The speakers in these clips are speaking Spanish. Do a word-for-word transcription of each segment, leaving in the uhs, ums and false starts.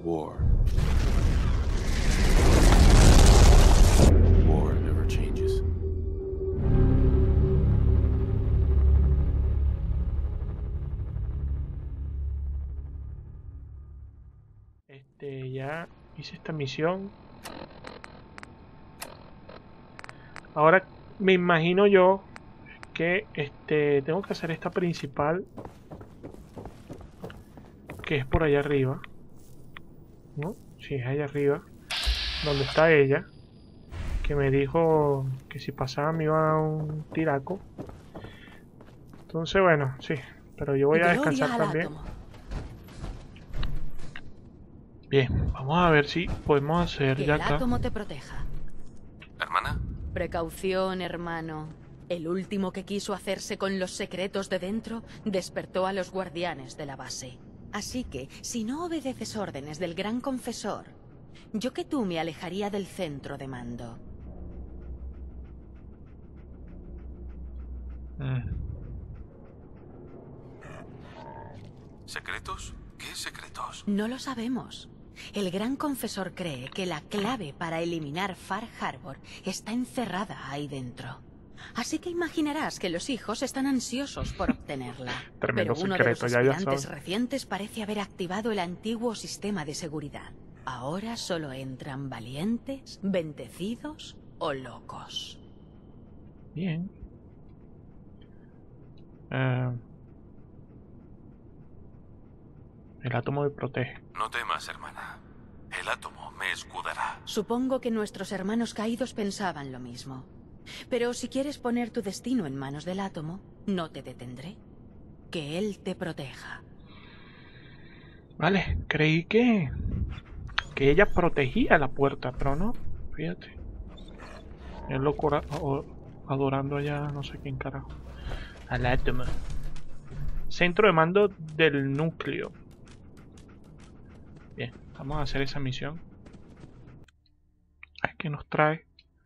War. War never changes. Este, ya hice esta misión. Ahora me imagino yo que este tengo que hacer esta principal, que es por allá arriba, ¿no? Sí, es allá arriba, donde está ella, que me dijo que si pasaba me iba a dar un tiraco. Entonces, bueno, sí, pero yo voy a descansar también. Bien, vamos a ver si podemos hacer que ya el acá. átomo te proteja. ¿Hermana? Precaución, hermano. El último que quiso hacerse con los secretos de dentro despertó a los guardianes de la base. Así que, si no obedeces órdenes del gran confesor, yo que tú me alejaría del centro de mando. Mm. ¿Secretos? ¿Qué secretos? No lo sabemos. El gran confesor cree que la clave para eliminar Far Harbor está encerrada ahí dentro. Así que imaginarás que los hijos están ansiosos por obtenerla. Tremendo Pero uno de los secreto, ya, ya aspirantes sabes. recientes parece haber activado el antiguo sistema de seguridad. Ahora solo entran valientes, bendecidos o locos. Bien. Eh, el átomo me protege. No temas, hermana. El átomo me escudará. Supongo que nuestros hermanos caídos pensaban lo mismo. Pero si quieres poner tu destino en manos del átomo, no te detendré. Que él te proteja. Vale, creí que que ella protegía la puerta, pero no, fíjate. El loco ora- o- adorando allá no sé quién carajo. Al átomo. Centro de mando del núcleo. Bien, vamos a hacer esa misión. A ver qué nos trae.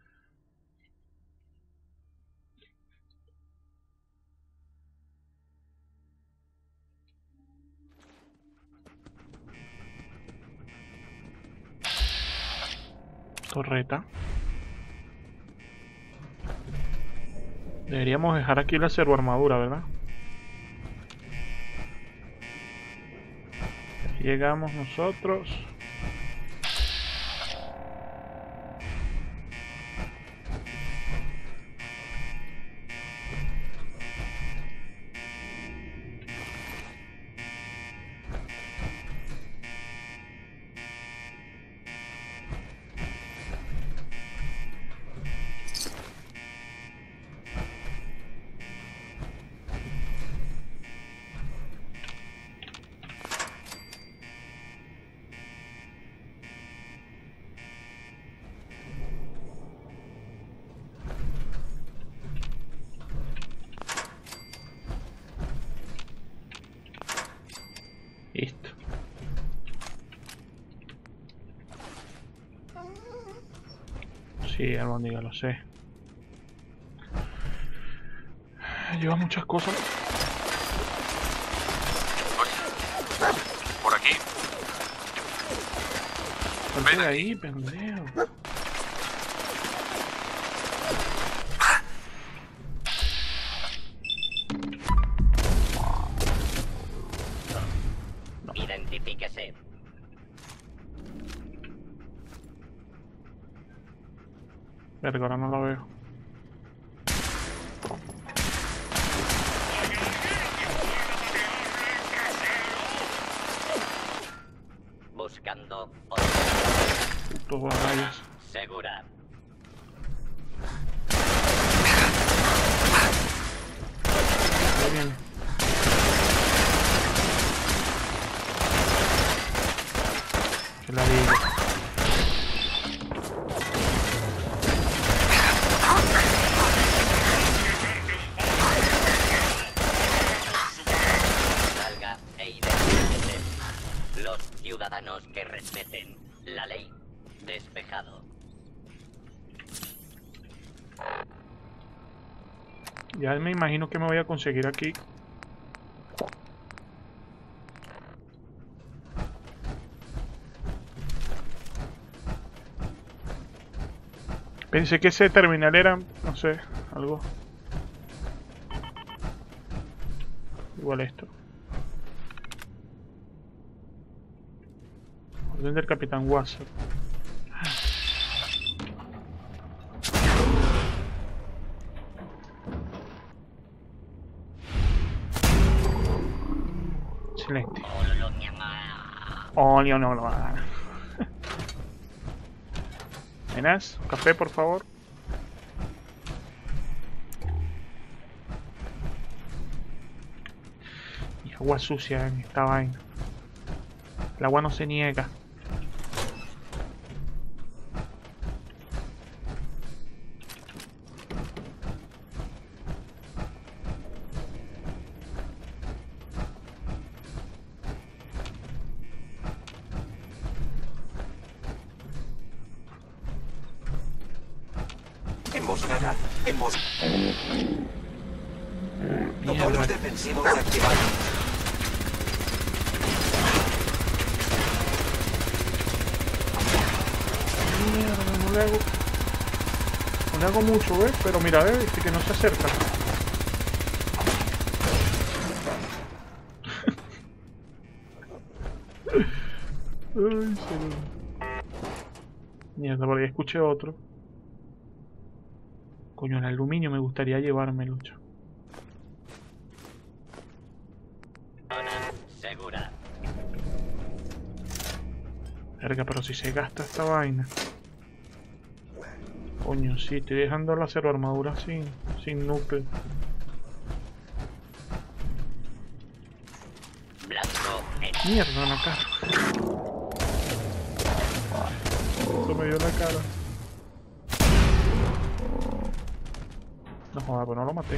Torreta. Deberíamos dejar aquí la servoarmadura, ¿verdad? Aquí llegamos nosotros. Listo. Sí, albóndiga, lo sé. Lleva muchas cosas. Oye, por aquí. Salte de ahí, pendejo. Identifíquese. Verga, ahora no lo veo. Buscando Putos batallas. segura. Ahí viene. Que la digo. Salga e identifíquese. Los ciudadanos que respeten la ley. Despejado. Ya me imagino que me voy a conseguir aquí. Pensé que ese terminal era, no sé, algo. Igual esto. Orden del Capitán Watson. Excelente. Oh, no, no, no. Nenas, café, por favor. Y agua sucia en esta vaina. El agua no se niega. Emboscada. Emboscada. Modos defensivos activados. Mierda, no le hago. No le hago mucho, ¿ves? Pero mira, ¿ves? Dice que no se acerca. Ay, señor. Mierda, por ahí escuché otro. Coño, el aluminio me gustaría llevármelo. Zona segura. Verga, pero si se gasta esta vaina. Coño, sí, estoy dejando la cero armadura sin, sin núcleo. Blanco en Mierda, en la cara. Eso me dio en la cara. No joda, pero no lo maté.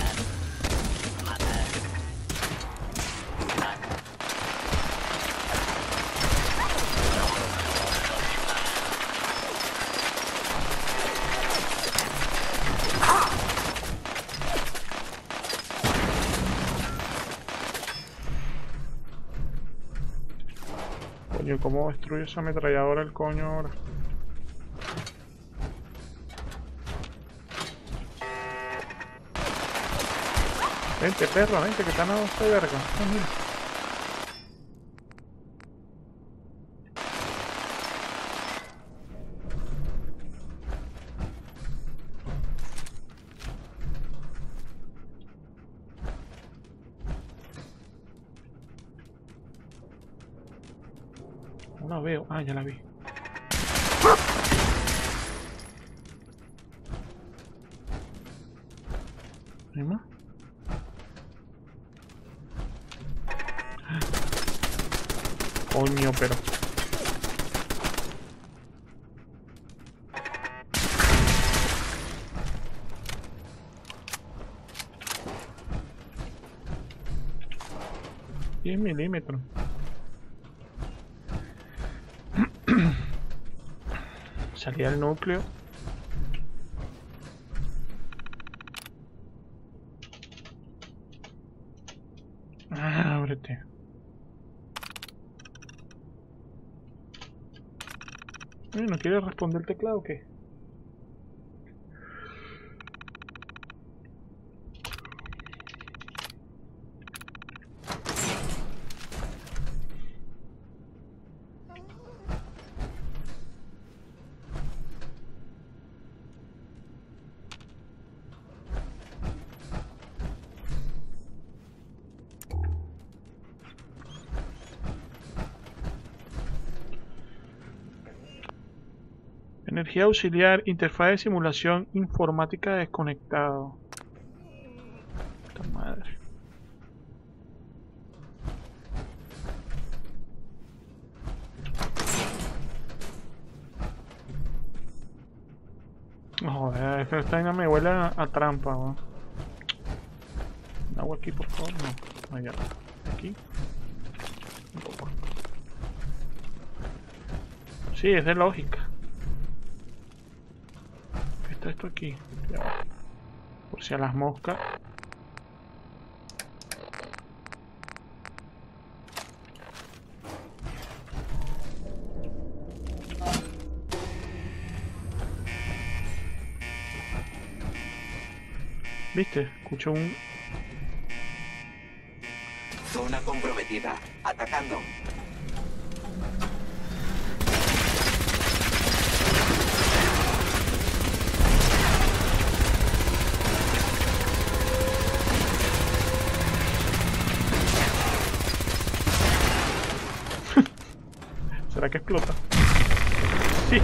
Coño, ¿cómo destruye esa ametralladora el coño ahora? Vente, perra, vente, que están a esta verga. Ah, mira. No la veo. Ah, ya la vi. ¿Hay más? Coño, pero... diez milímetros. Salía el núcleo. Ah, ábrete. ¿No quiere responder el teclado o qué? Energía auxiliar, interfaz de simulación informática desconectado. Puta madre. Joder, es que esta vaina me huele a, a trampa, ¿no? Agua aquí, por favor. No, allá. Aquí. Un poco. Sí, es de lógica. Esto aquí, por si a las moscas. ¿Viste? Escucho un... Zona comprometida. Atacando. ¿Será que explota? Sí.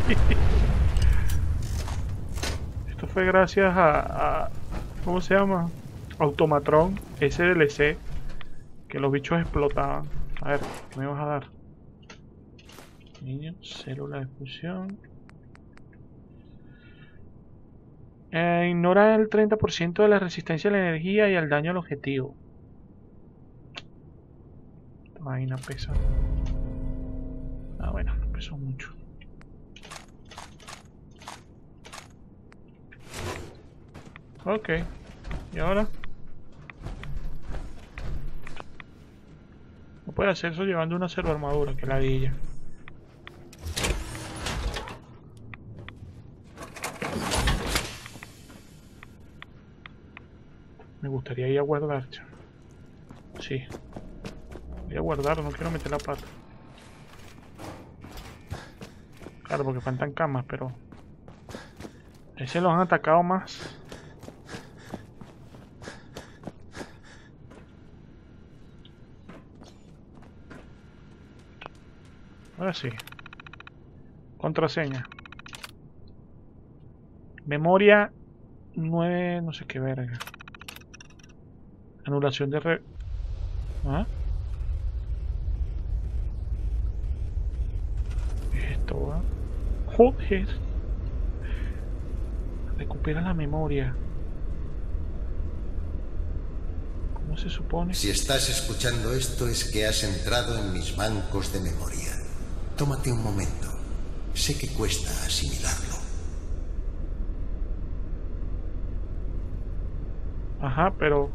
Esto fue gracias a, a... ¿Cómo se llama? Automatron, ese D L C. Que los bichos explotaban. A ver, ¿qué me vas a dar? Niño, célula de fusión. Eh, ignora el treinta por ciento de la resistencia a la energía y al daño al objetivo. Esta vaina pesa. Ah, bueno, no pesó mucho. Ok. ¿Y ahora? No puede hacer eso llevando una cero armadura, que ladilla. Me gustaría ir a guardar, chaval. Sí. Voy a guardar, no quiero meter la pata. Claro, porque faltan camas, pero... Ese los han atacado más. Ahora sí. Contraseña. Memoria nueve, no sé qué verga. Anulación de re... ¿Ah? Esto va. Joder. Recupera la memoria. ¿Cómo se supone? Si estás escuchando esto es que has entrado en mis bancos de memoria. Tómate un momento. Sé que cuesta asimilarlo. Ajá, pero...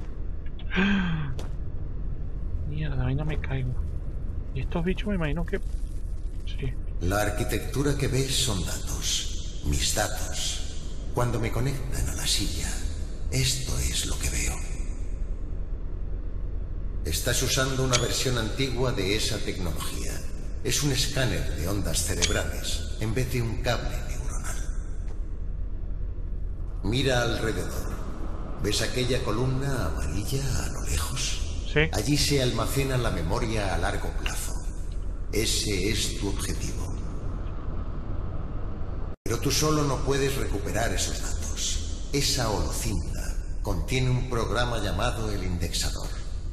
Mierda, ahí no me caigo. Y estos bichos me imagino que... Sí. La arquitectura que ves son datos. Mis datos. Cuando me conectan a la silla, esto es lo que veo. Estás usando una versión antigua de esa tecnología. Es un escáner de ondas cerebrales en vez de un cable neuronal. Mira alrededor. ¿Ves aquella columna amarilla a lo lejos? Sí. Allí se almacena la memoria a largo plazo. Ese es tu objetivo. Pero tú solo no puedes recuperar esos datos. Esa holocinta contiene un programa llamado el indexador.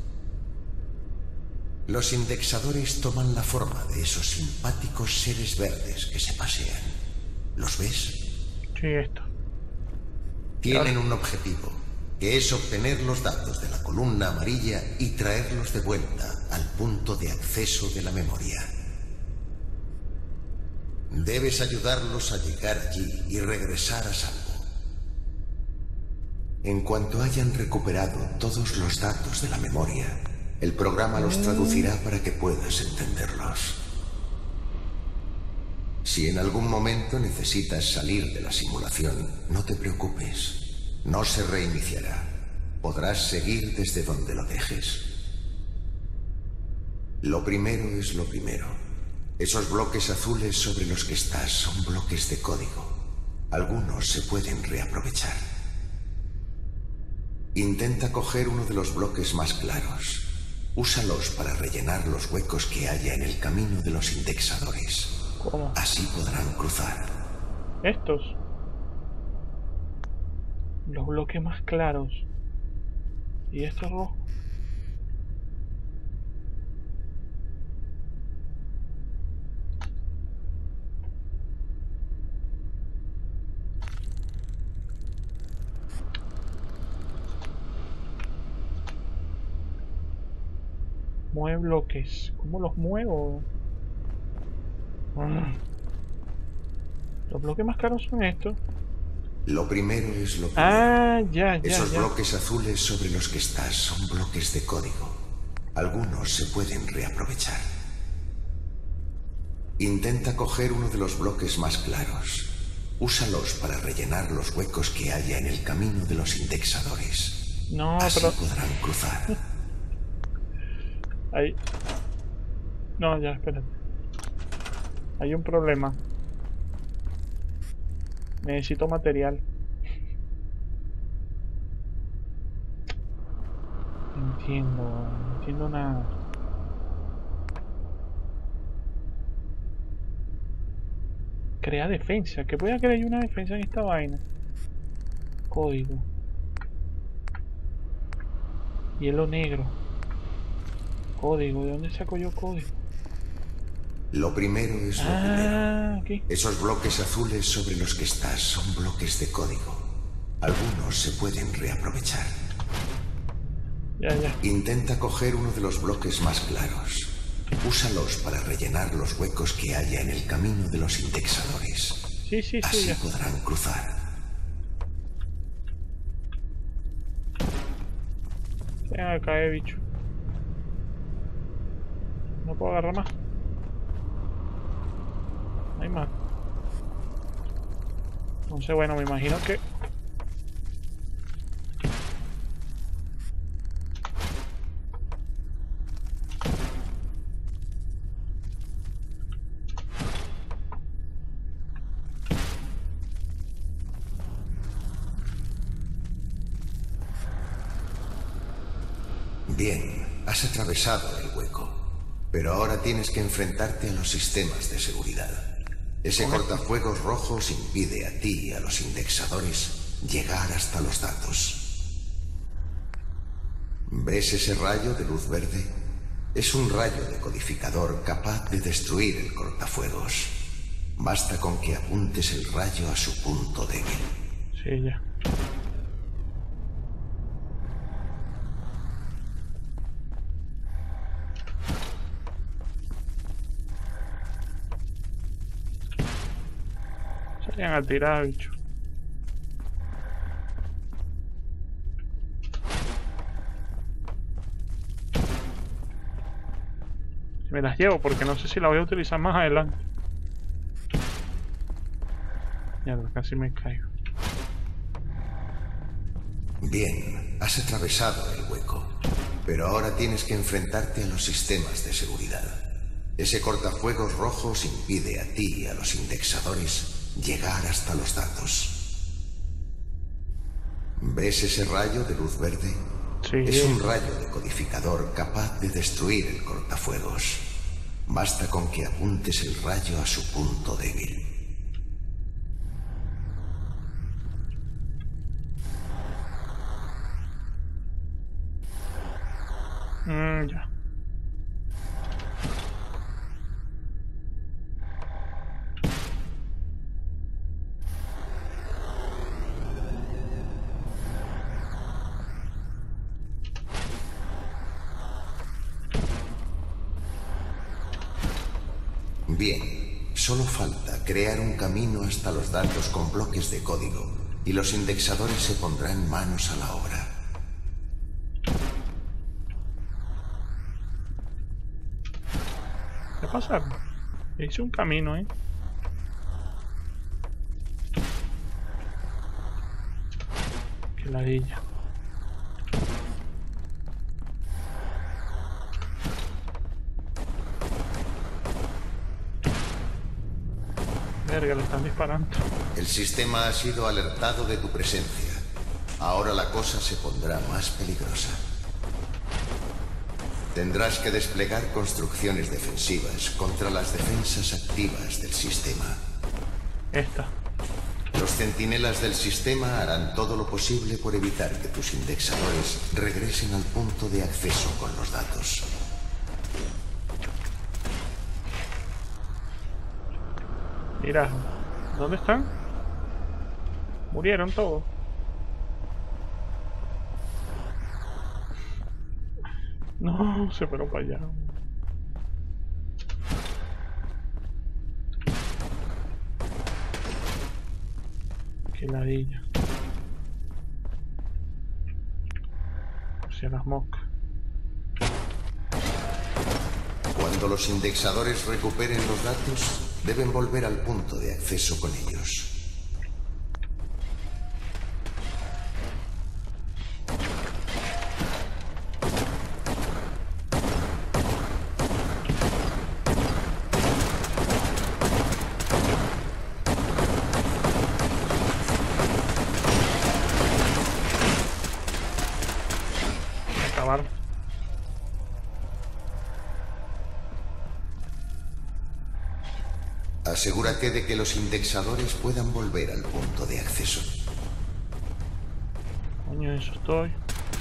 Los indexadores toman la forma de esos simpáticos seres verdes que se pasean. ¿Los ves? Sí, esto. Tienen un objetivo, que es obtener los datos de la columna amarilla y traerlos de vuelta al punto de acceso de la memoria. Debes ayudarlos a llegar allí y regresar a salvo. En cuanto hayan recuperado todos los datos de la memoria, el programa los traducirá para que puedas entenderlos. Si en algún momento necesitas salir de la simulación, no te preocupes. No se reiniciará. Podrás seguir desde donde lo dejes. Lo primero es lo primero. Esos bloques azules sobre los que estás son bloques de código. Algunos se pueden reaprovechar. Intenta coger uno de los bloques más claros. Úsalos para rellenar los huecos que haya en el camino de los indexadores. ¿Cómo? Así podrán cruzar. Estos. Los bloques más claros. ¿Y estos rojos? Mueve bloques. ¿Cómo los muevo? Mm. Los bloques más caros son estos. Lo primero es lo primero. Ah, ya, ya, Esos ya. bloques azules sobre los que estás son bloques de código. Algunos se pueden reaprovechar. Intenta coger uno de los bloques más claros. Úsalos para rellenar los huecos que haya en el camino de los indexadores. No, Así pero... podrán cruzar. Ahí. No, ya, espérate. Hay un problema. Necesito material. No entiendo, no entiendo nada. Crea defensa. ¿Qué voy a crear yo una defensa en esta vaina? Código. Hielo negro. Código. ¿De dónde saco yo código? Lo primero es lo Ah, aquí. primero. Esos bloques azules sobre los que estás son bloques de código. Algunos se pueden reaprovechar. Ya, ya. Intenta coger uno de los bloques más claros. Úsalos para rellenar los huecos que haya en el camino de los indexadores. Sí, sí, sí, Así ya. podrán cruzar. Ven acá, eh, bicho. No puedo agarrar más. No hay más. Entonces, bueno, me imagino que... Bien, has atravesado el hueco. Pero ahora tienes que enfrentarte a los sistemas de seguridad. Ese cortafuegos rojos impide a ti y a los indexadores llegar hasta los datos. ¿Ves ese rayo de luz verde? Es un rayo decodificador capaz de destruir el cortafuegos. Basta con que apuntes el rayo a su punto débil. Sí, ya. Salían a tirar, bicho. Me las llevo porque no sé si la voy a utilizar más adelante. Mierda, casi me caigo. Bien, has atravesado el hueco. Pero ahora tienes que enfrentarte a los sistemas de seguridad. Ese cortafuegos rojos impide a ti y a los indexadores llegar hasta los datos. ¿Ves ese rayo de luz verde? Sí. Es un rayo decodificador capaz de destruir el cortafuegos. Basta con que apuntes el rayo a su punto débil. Mm, ya. Bien, solo falta crear un camino hasta los datos con bloques de código y los indexadores se pondrán manos a la obra. ¿Qué pasa? Hice un camino, ¿eh? Qué ladilla. Verga, le están disparando. El sistema ha sido alertado de tu presencia. Ahora la cosa se pondrá más peligrosa. Tendrás que desplegar construcciones defensivas contra las defensas activas del sistema. Esta. Los centinelas del sistema harán todo lo posible por evitar que tus indexadores regresen al punto de acceso con los datos. Mira, ¿dónde están? Murieron todos. No, se fueron para allá. Qué ladilla. O sea, las moscas. Cuando los indexadores recuperen los datos, deben volver al punto de acceso con ellos. Asegúrate de que los indexadores puedan volver al punto de acceso. Coño, eso estoy.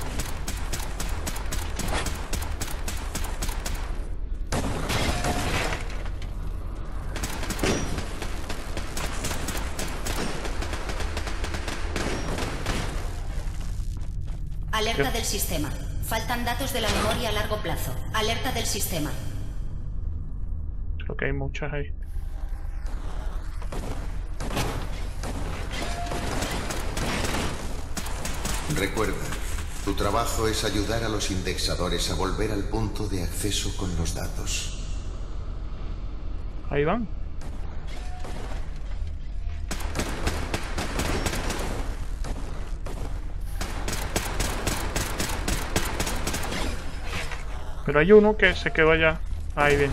Alerta ¿Qué? del sistema. Faltan datos de la memoria a largo plazo. Alerta del sistema. Creo que hay muchas ahí. Recuerda, tu trabajo es ayudar a los indexadores a volver al punto de acceso con los datos. Ahí van. Pero hay uno que se quedó allá. Ahí bien.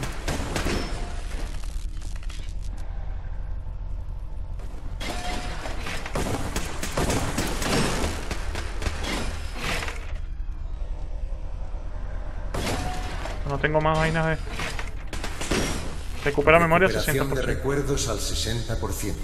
No tengo más vainas de... Recupera memoria sesenta Recuperación por ciento. de recuerdos al sesenta por ciento.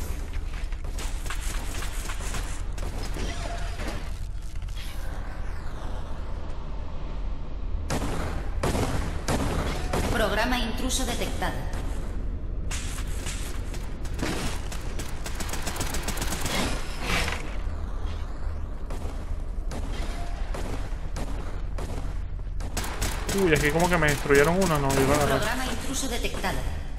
Programa intruso detectado. Uy, aquí como que me destruyeron uno, no, iba a agarrar. Programa intruso detectado.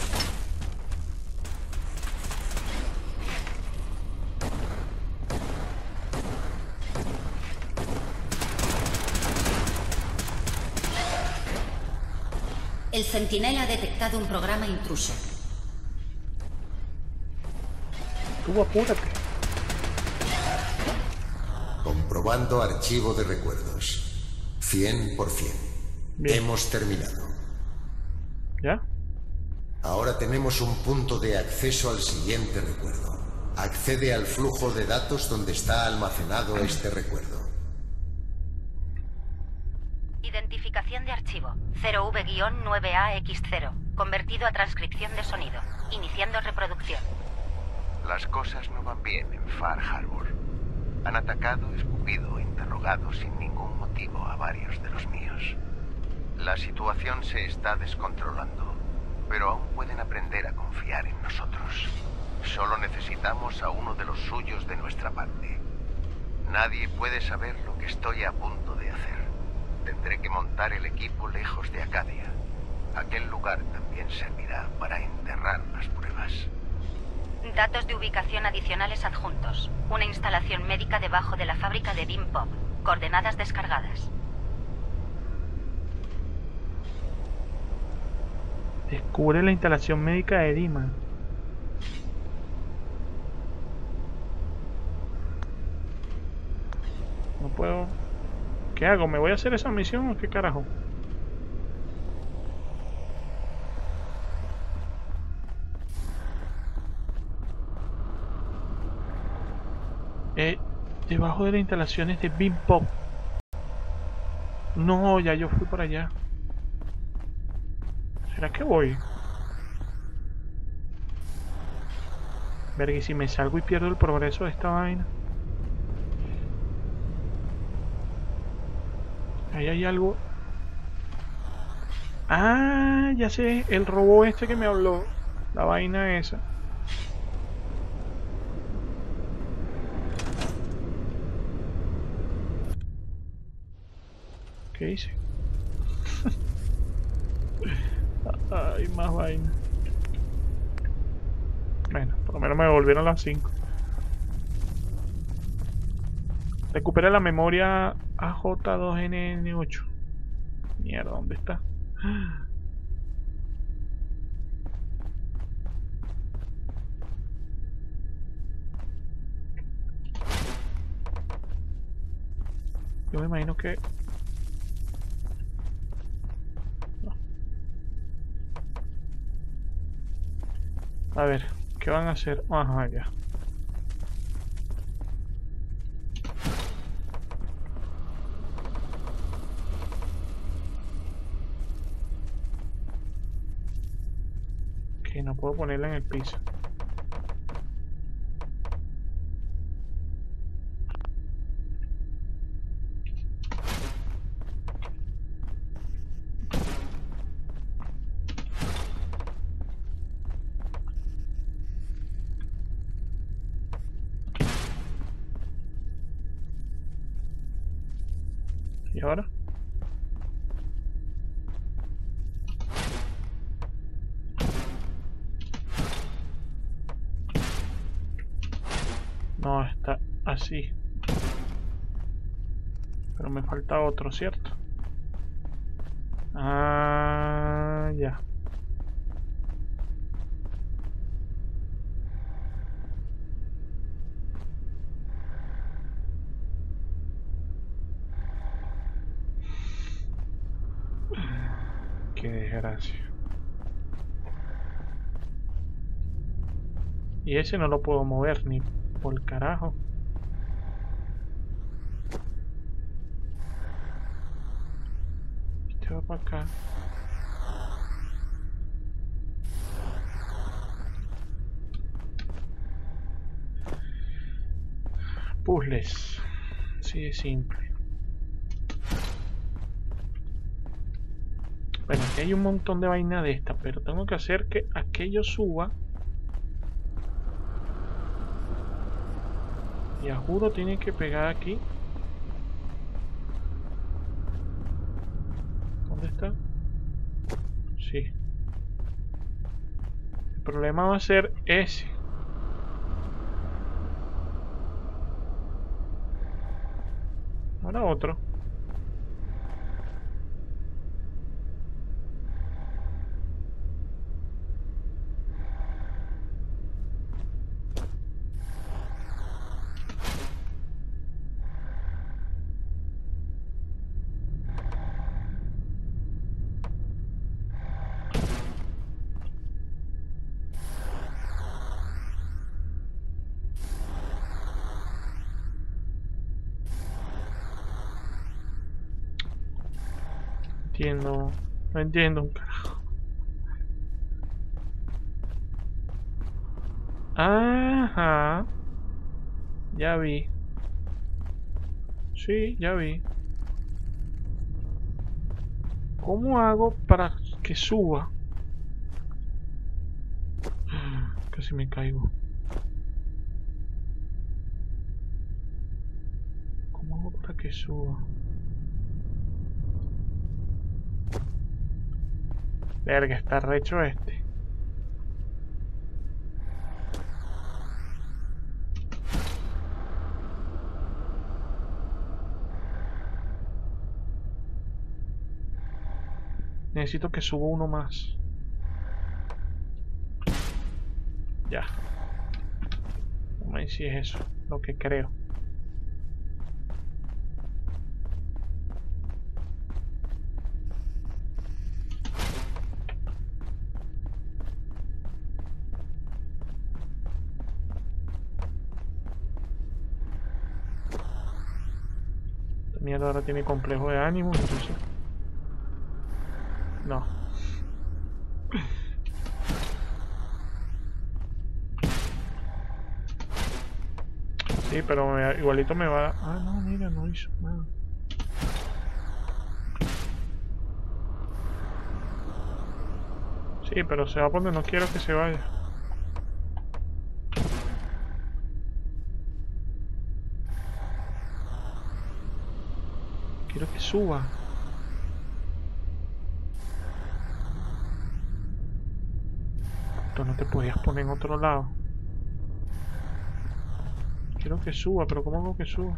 El centinela ha detectado un programa intruso. Tú apúrate. Comprobando archivo de recuerdos. cien por ciento. Bien. Hemos terminado. ¿Ya? Ahora tenemos un punto de acceso al siguiente recuerdo. Accede al flujo de datos donde está almacenado este recuerdo. Identificación de archivo. cero V nueve A X cero. Convertido a transcripción de sonido. Iniciando reproducción. Las cosas no van bien en Far Harbor. Han atacado, escupido e interrogado sin ningún motivo a varios de los míos. La situación se está descontrolando, pero aún pueden aprender a confiar en nosotros. Solo necesitamos a uno de los suyos de nuestra parte. Nadie puede saber lo que estoy a punto de hacer. Tendré que montar el equipo lejos de Acadia. Aquel lugar también servirá para enterrar las pruebas. Datos de ubicación adicionales adjuntos. Una instalación médica debajo de la fábrica de Beam Pop. Coordenadas descargadas. Descubre la instalación médica de Dima. No puedo... ¿Qué hago? ¿Me voy a hacer esa misión o qué carajo? Eh, debajo de las instalaciones de Beam Pop. No, ya yo fui por allá. ¿Será que voy? Verga, y si me salgo y pierdo el progreso de esta vaina. Ahí hay algo. Ah, ya sé, el robot este que me habló. La vaina esa. ¿Qué hice? Ay, más vaina. Bueno, por lo menos me devolvieron las cinco. Recupera la memoria A J dos N N ocho. Mierda, ¿dónde está? Yo me imagino que... No. A ver, ¿qué van a hacer? Ajá, ya. Que no puedo ponerla en el piso. ¿Y ahora? No, está así. Pero me falta otro, ¿cierto? Ah, ya. Qué desgracia. Y ese no lo puedo mover ni por el carajo. Este va para acá. Puzzles. Así de simple. Bueno, aquí hay un montón de vaina de estas, pero tengo que hacer que aquello suba. Y a juro tiene que pegar aquí. ¿Dónde está? Sí. El problema va a ser ese. Ahora otro. Entiendo, no entiendo un carajo. Ajá. Ya vi. Sí, ya vi. ¿Cómo hago para que suba? Casi me caigo. ¿Cómo hago para que suba? Verga, está recho este. Necesito que suba uno más. Ya. Vamos a ver si es eso, lo que creo. Esta mierda ahora tiene complejo de ánimo, entonces... No. Sí, pero me, igualito me va a... Ah, no, mira, no hizo nada. Sí, pero se va a poner, no quiero que se vaya. Quiero que suba. Tú no te podías poner en otro lado. Quiero que suba, pero ¿cómo hago que suba?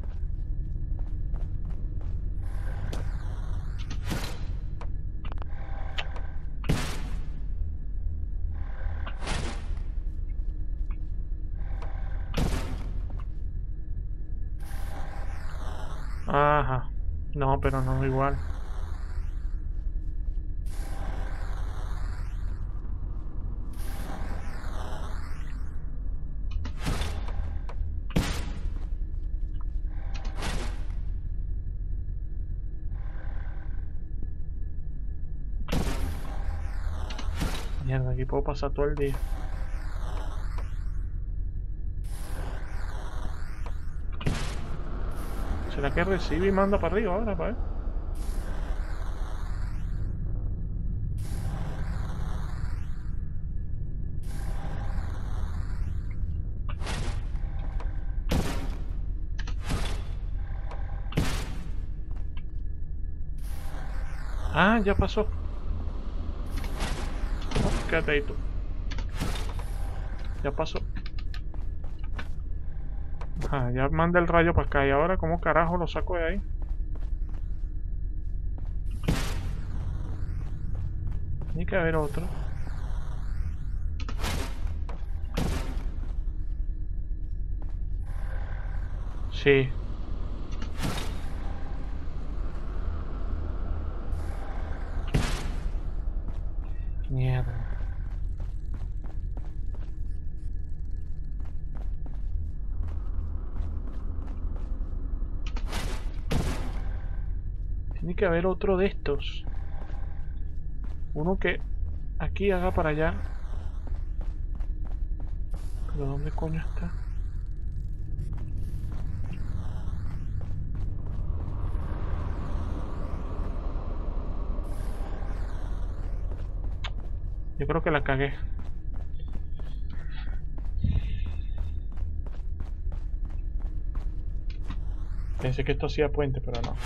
Ajá. No, pero no igual. Mierda, aquí puedo pasar todo el día. ¿Será que recibe y manda para arriba ahora, para ver? Ah, ya pasó. Oh, quédate ahí tú. Ya pasó. Ah, ya manda el rayo para acá. Y ahora, ¿cómo carajo lo saco de ahí? Tiene que haber otro. Sí. Mierda. Tiene que haber otro de estos. Uno que aquí haga para allá. ¿Pero dónde coño está? Yo creo que la cagué. Pensé que esto hacía puente, pero no.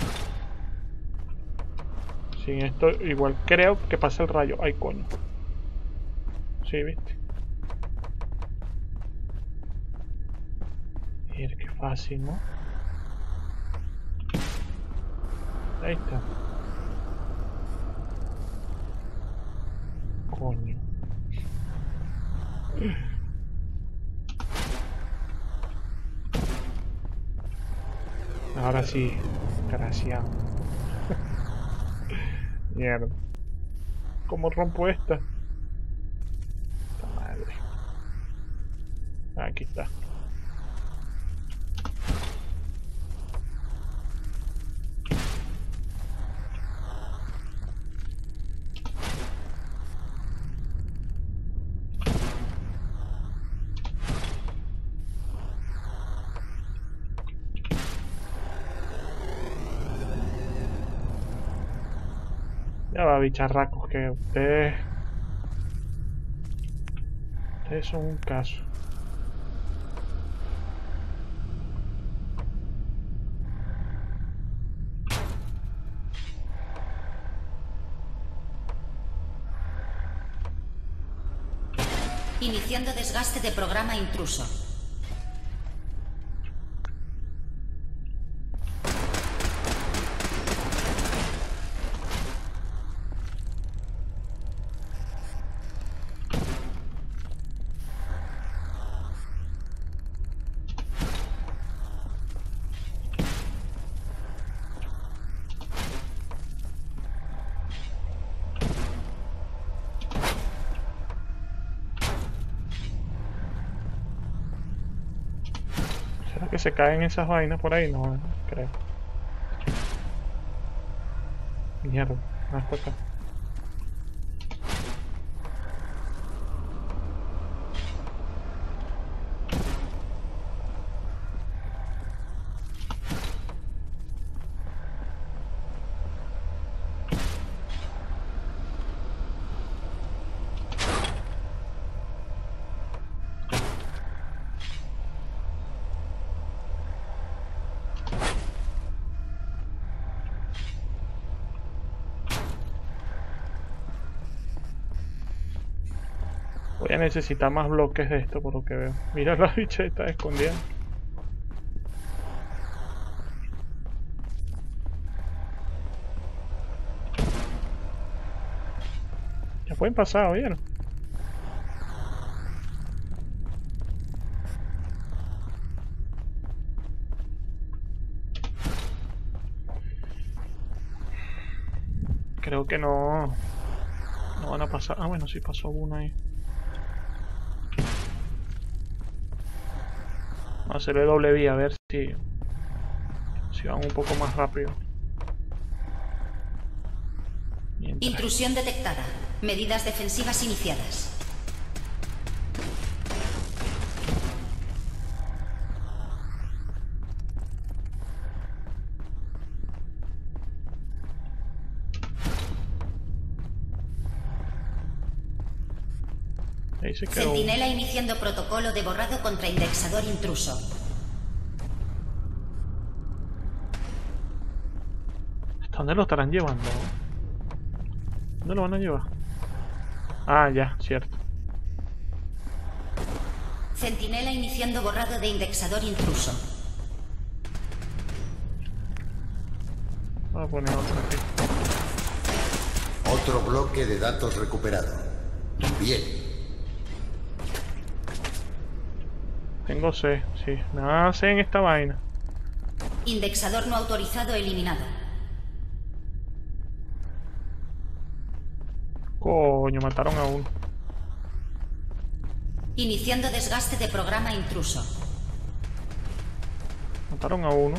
Sin esto igual creo que pasa el rayo. Ay, coño. Sí, viste. Mira, qué fácil, ¿no? Ahí está. Coño. Ahora sí. Gracias. Mierda. ¿Cómo rompo esta? Esta madre. Aquí está. Ya va, bicharracos, que ustedes... Ustedes son un caso. Iniciando desgaste de programa intruso. Que se caen esas vainas por ahí, no, no creo. Mierda, hasta acá. Voy a necesitar más bloques de esto por lo que veo. Mira la bicha está escondida. Ya pueden pasar, ¿vieron? Creo que no... No van a pasar... Ah, bueno, sí pasó una ahí. Vamos a hacerle doble vía, a ver si... Si van un poco más rápido. Mientras... Intrusión detectada. Medidas defensivas iniciadas. Ahí se quedó. Centinela iniciando protocolo de borrado contra indexador intruso. ¿Hasta dónde lo estarán llevando? ¿Dónde lo van a llevar? Ah, ya, cierto. Centinela iniciando borrado de indexador intruso. Voy a poner otro aquí. Otro bloque de datos recuperado. Bien. Tengo C, sí. Nada C en esta vaina. Indexador no autorizado eliminado. Coño, mataron a uno. Iniciando desgaste de programa intruso. Mataron a uno.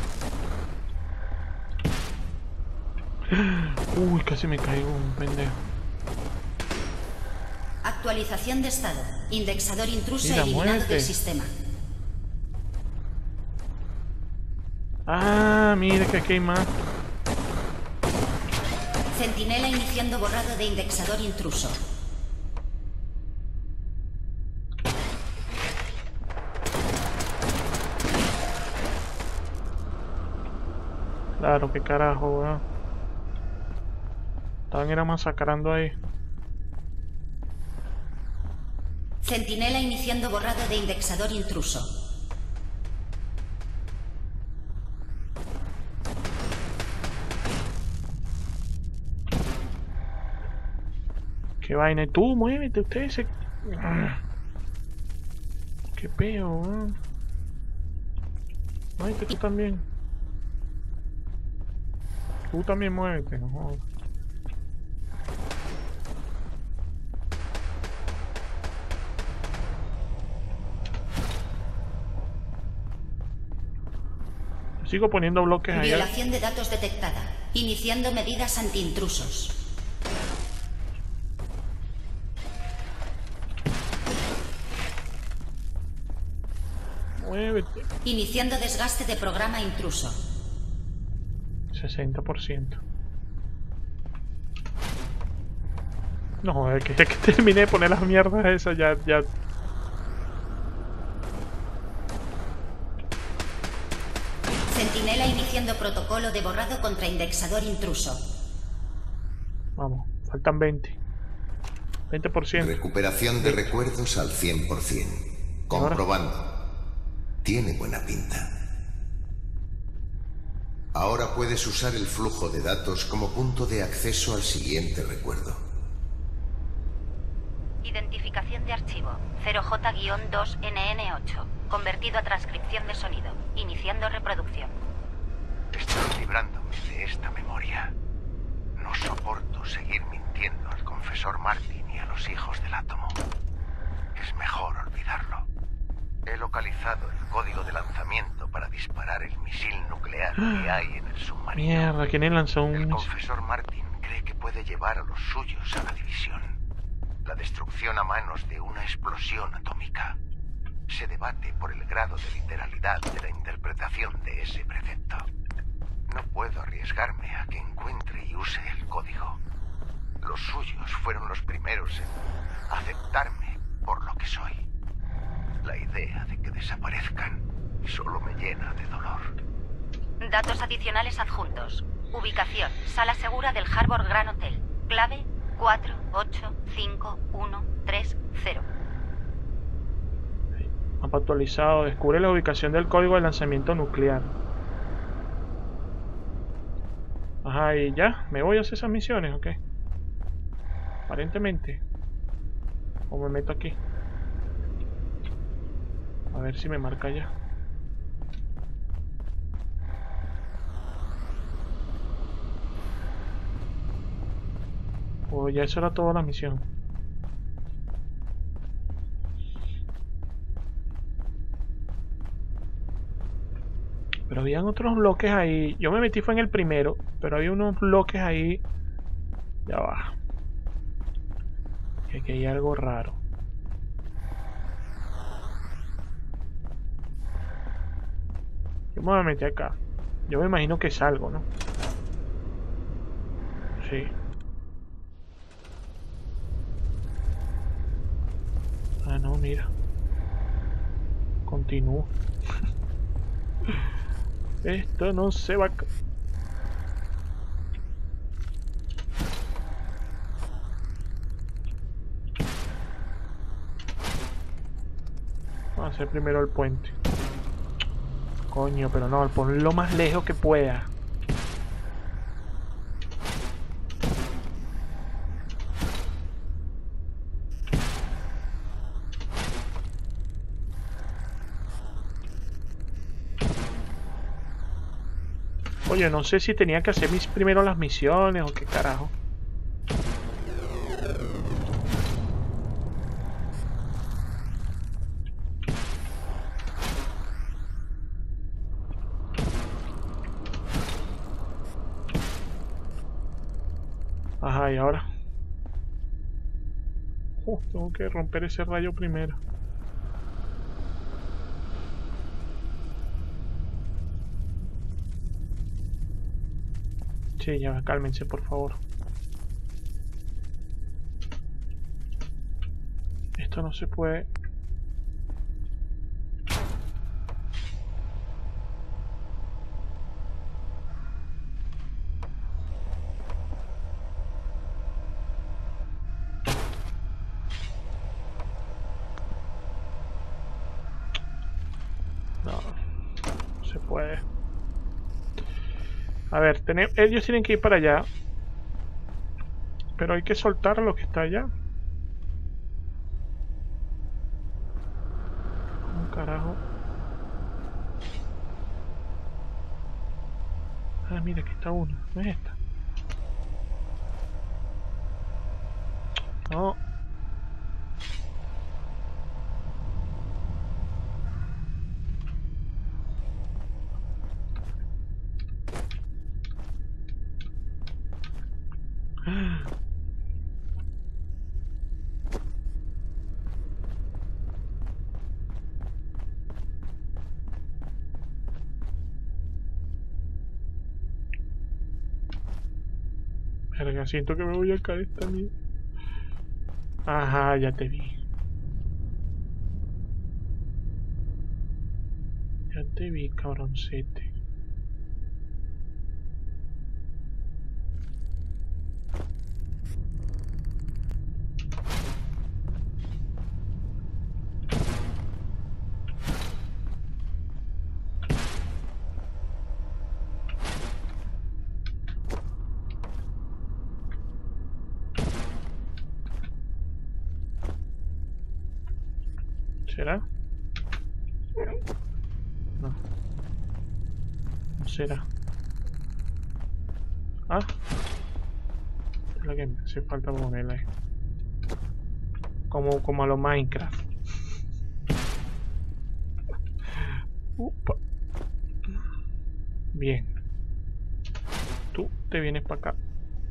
Uy, casi me caigo, un pendejo. Actualización de estado. Indexador intruso Mira, eliminado muévete. del sistema. Ah, mira que aquí hay más. Centinela iniciando borrado de indexador intruso. Claro, qué carajo, weón. Estaban era masacrando ahí. Centinela iniciando borrado de indexador intruso. Qué vaina. Y tú, muévete, ustedes se... Qué peo, weón. Muévete tú también. Tú también muévete, no jodas. Sigo poniendo bloques ahí. Violación de datos detectada. Iniciando medidas antiintrusos. Muévete. Iniciando desgaste de programa intruso. sesenta por ciento. No, es que, es que terminé de poner las mierdas esas ya, ya. Centinela iniciando protocolo de borrado contra indexador intruso. Vamos, faltan veinte. veinte por ciento. Recuperación de recuerdos al cien por cien. Comprobando. Tiene buena pinta. Ahora puedes usar el flujo de datos como punto de acceso al siguiente recuerdo. Identificación de archivo cero J dos N N ocho. Convertido a transcripción de sonido. Iniciando reproducción. Estoy librándome de esta memoria. No soporto seguir mintiendo al confesor Martin y a los hijos del átomo. Es mejor olvidarlo. He localizado el código de lanzamiento para disparar el misil nuclear que hay en el submarino. Mierda, ¿quién le lanzó un El misil? confesor Martin cree que puede llevar a los suyos a la división. La destrucción a manos de una explosión atómica. Se debate por el grado de literalidad de la interpretación de ese precepto. No puedo arriesgarme a que encuentre y use el código. Los suyos fueron los primeros en aceptarme por lo que soy. La idea de que desaparezcan solo me llena de dolor. Datos adicionales adjuntos. Ubicación. Sala segura del Harbor Grand Hotel. Clave cuatro ocho cinco uno tres cero. Mapa actualizado. Descubre la ubicación del código de lanzamiento nuclear. Ajá, y ya. ¿Me voy a hacer esas misiones o qué? Aparentemente. O me meto aquí. A ver si me marca ya. O ya eso era toda la misión. Pero habían otros bloques ahí. Yo me metí fue en el primero, pero había unos bloques ahí. Ya va. Y aquí hay algo raro. Yo me voy a meter acá. Yo me imagino que es algo, ¿no? Sí. Ah, no, mira. Continúo. Esto no se va a... Vamos a hacer primero el puente. Coño, pero no, ponlo lo más lejos que pueda. Oye, no sé si tenía que hacer mis primero las misiones o qué carajo. Ajá, y ahora. Uh, tengo que romper ese rayo primero. Sí, ya, cálmense, por favor. Esto no se puede... No, no se puede. A ver, tener, ellos tienen que ir para allá. Pero hay que soltar a lo que está allá. ¿Cómo carajo? Ah, mira, aquí está una. No es esta. No. Verga, siento que me voy a caer también. Ajá, ya te vi. Ya te vi, cabroncete. ¿Será? No. No será. Ah. Es lo que me hace falta ponerla ahí. Como, como a los Minecraft. Upa. Bien. Tú te vienes para acá.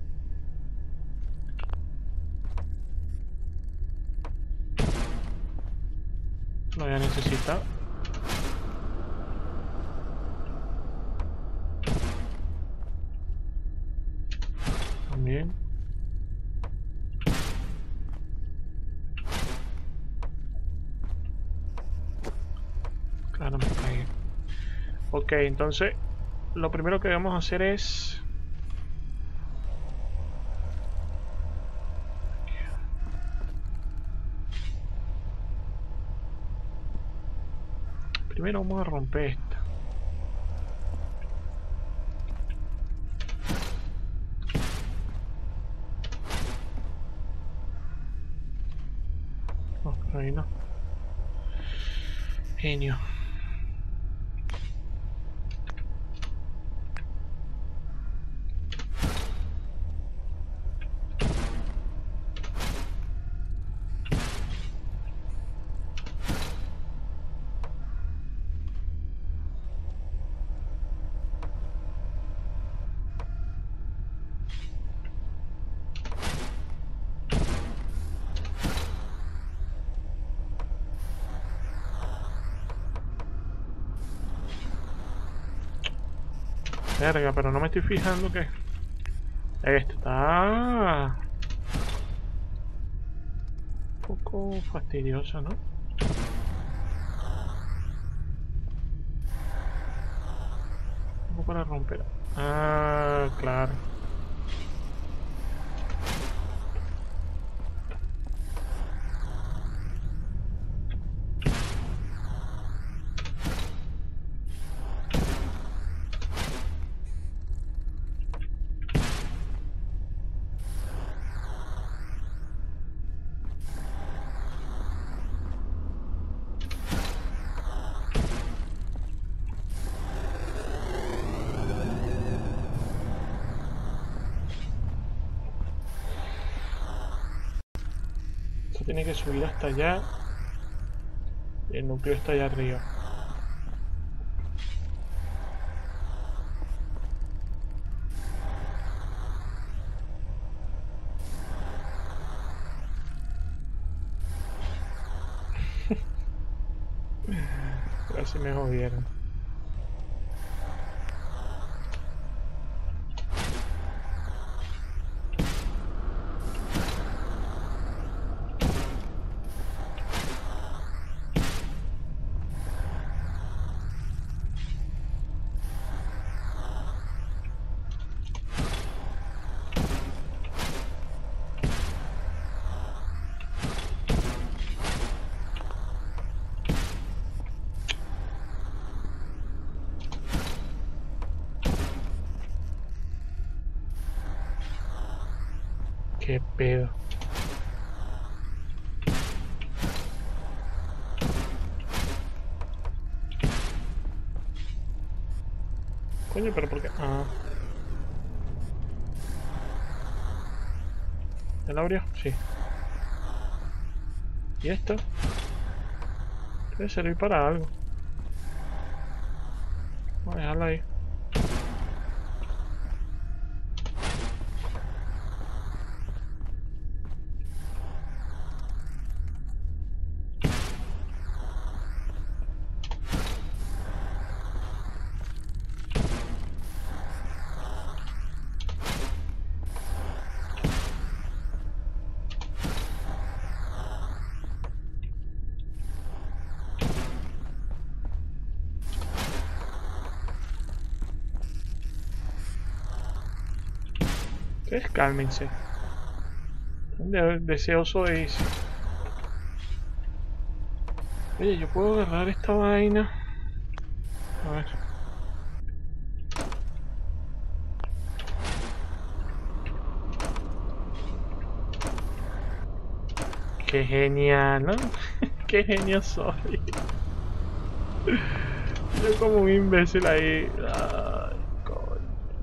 Lo voy a necesitar. También. Claro, me caí. Ok, entonces lo primero que vamos a hacer es... Primero vamos a romper esta. No, pero ahí no. Genio. Verga, pero no me estoy fijando que... Esto está... un poco fastidioso, ¿no? ¿Cómo para romper? Ah, claro. Tiene que subir hasta allá y el núcleo está allá arriba. Casi me jodieron. Qué pedo. Coño, pero ¿por qué? Ah. ¿Ya lo abrió? Sí. ¿Y esto? Debe servir para algo. Voy a dejarlo ahí. Ustedes cálmense. De deseoso de irse. Oye, yo puedo agarrar esta vaina. A ver. Qué genial, ¿no? Qué genio soy. Yo como un imbécil ahí. Ay, coño.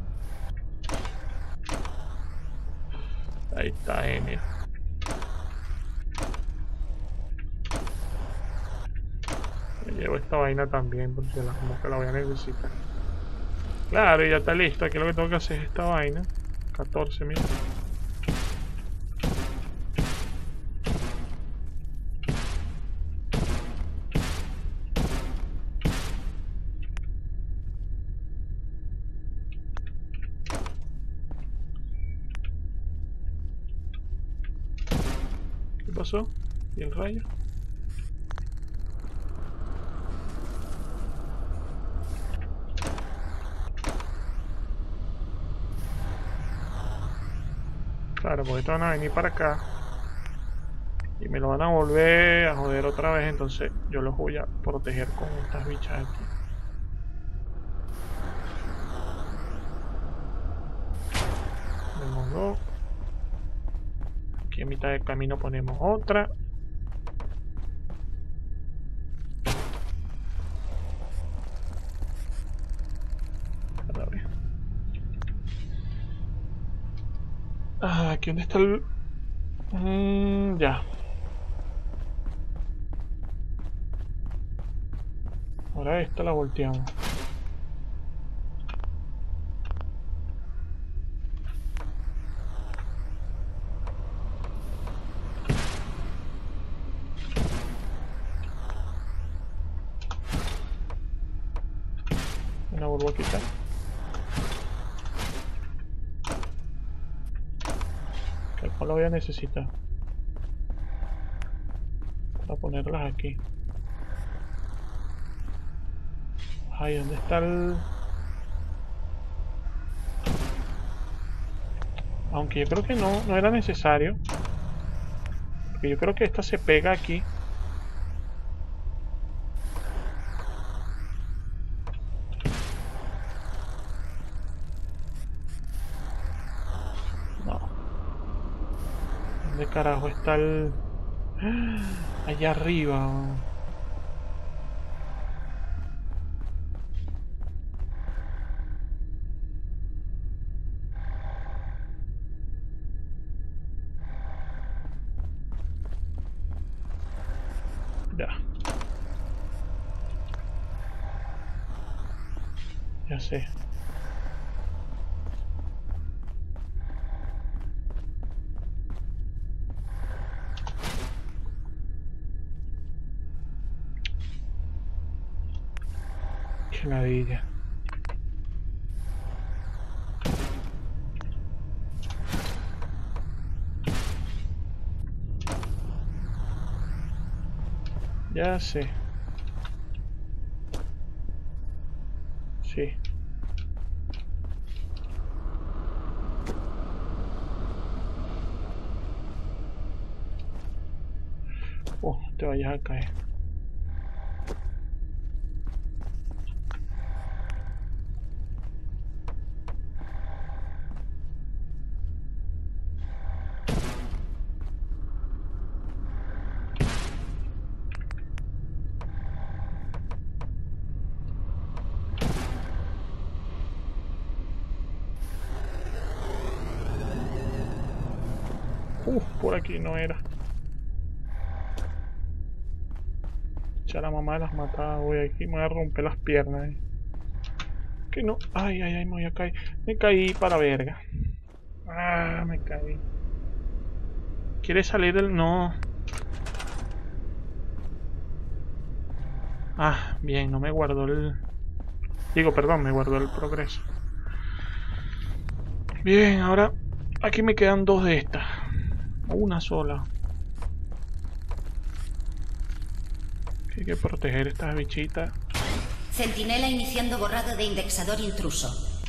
Ahí está, genio. Me llevo esta vaina también porque la, como que la voy a necesitar. Claro, ya está listo. Aquí lo que tengo que hacer es esta vaina. catorce mil. ¿Qué pasó? ¿Y el rayo? Claro, porque estos van a venir para acá y me lo van a volver a joder otra vez, entonces yo los voy a proteger con estas bichas aquí. Tenemos dos. Aquí en mitad del camino ponemos otra. A ver. Ah, aquí donde está el... Mm, ya. Ahora esta la volteamos. Una burbujita. mejor lo voy a necesitar para ponerlas aquí. Ay, ¿dónde está el...? Aunque yo creo que no, no era necesario. Porque yo creo que esta se pega aquí. No. ¿Dónde carajo está el...? Allá arriba. Ya. Ya sé. Qué ladilla. Ya sé. Sí. Oh, te vayas a caer. Uf, por aquí no era. Ya la mamá las mataba, voy aquí, me voy a romper las piernas. Eh. Que no, ay, ay, ay, me voy a caer. Me caí para verga. Ah, me caí. ¿Quiere salir el...? No. Ah, bien, no me guardó el... Digo, perdón, me guardó el progreso. Bien, ahora aquí me quedan dos de estas. Una sola. Que hay que proteger estas bichitas. Centinela iniciando borrado de indexador intruso.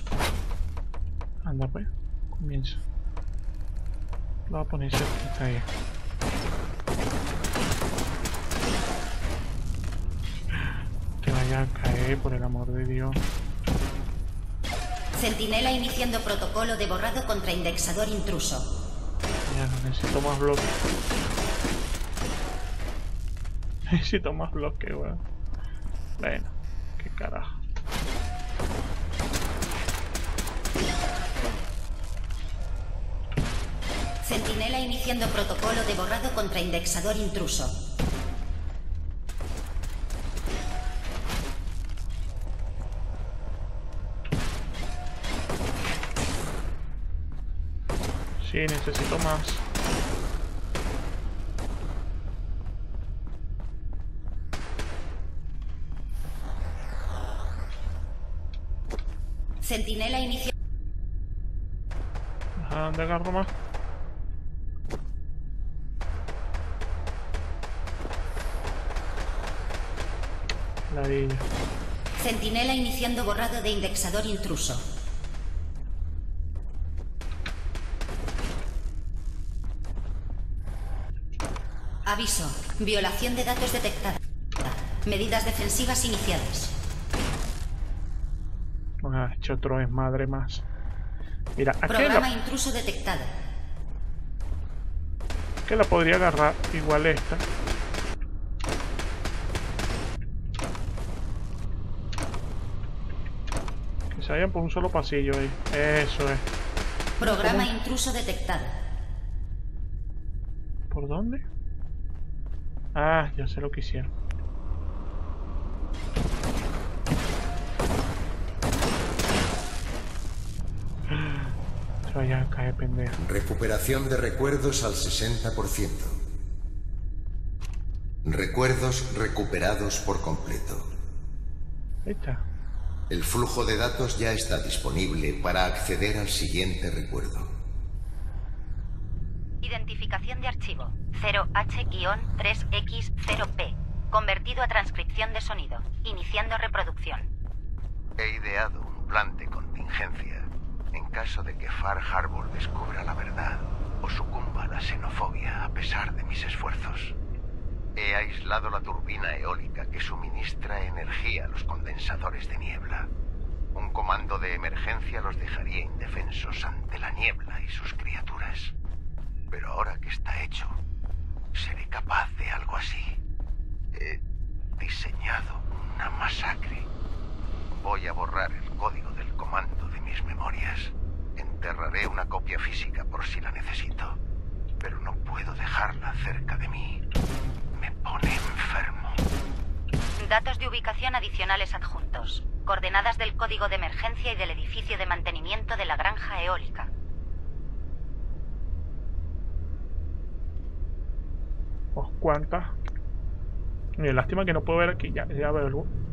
Anda pues, comienza. Lo voy a poner cerquita ahí. Te vaya a caer, por el amor de Dios. Centinela iniciando protocolo de borrado contra indexador intruso. Ya, necesito más bloques. Necesito más bloques, weón. Bueno, qué carajo. Centinela iniciando protocolo de borrado contra indexador intruso. Sí, necesito más. Centinela inicia... Ajá, ¿dónde agarro más? Ladilla. Centinela iniciando borrado de indexador intruso. Aviso. Violación de datos detectada. Medidas defensivas iniciadas. Ah, he hecho otro desmadre más. Mira, aquí Programa la... intruso detectado. que la podría agarrar igual esta. Que se vayan por un solo pasillo ahí. Eso es. Programa ¿Cómo? Intruso detectado. ¿Por dónde? Ah, ya sé lo que hicieron. Se vaya a caer, pendejo. Recuperación de recuerdos al sesenta por ciento. Recuerdos recuperados por completo. Ahí está. El flujo de datos ya está disponible para acceder al siguiente recuerdo. Identificación de archivo cero H tres X cero P. Convertido a transcripción de sonido. Iniciando reproducción. He ideado un plan de contingencia en caso de que Far Harbor descubra la verdad o sucumba a la xenofobia a pesar de mis esfuerzos. He aislado la turbina eólica que suministra energía a los condensadores de niebla. Un comando de emergencia los dejaría indefensos ante la niebla y sus criaturas. Pero ahora que está hecho, seré capaz de algo así. He diseñado una masacre. Voy a borrar el código del comando de mis memorias. Enterraré una copia física por si la necesito. Pero no puedo dejarla cerca de mí. Me pone enfermo. Datos de ubicación adicionales adjuntos. Coordenadas del código de emergencia y del edificio de mantenimiento de la granja eólica. Oh, ¿cuántas? Mira, lástima que no puedo ver aquí. Ya, ya veo algo.